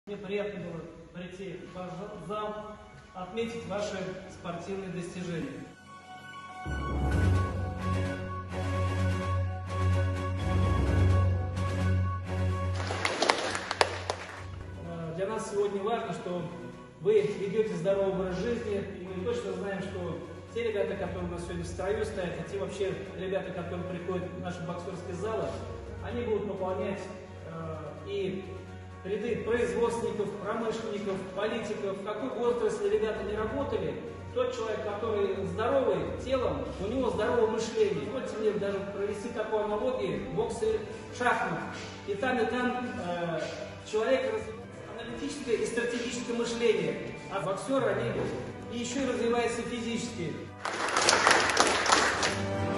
Мне приятно было прийти в ваш зал, отметить ваши спортивные достижения. Для нас сегодня важно, что вы ведете здоровый образ жизни, и мы точно знаем, что те ребята, которые у нас сегодня в строю стоят, и те вообще ребята, которые приходят в наши боксерские залы, они будут пополнять и ряды производственников, промышленников, политиков, в какой бы отрасли ребята не работали, тот человек, который здоровый телом, у него здоровое мышление. Позвольте мне даже провести такую аналогию: бокс и шахмат. И там человек развивает аналитическое и стратегическое мышление, а боксеры, они и еще и развиваются физически.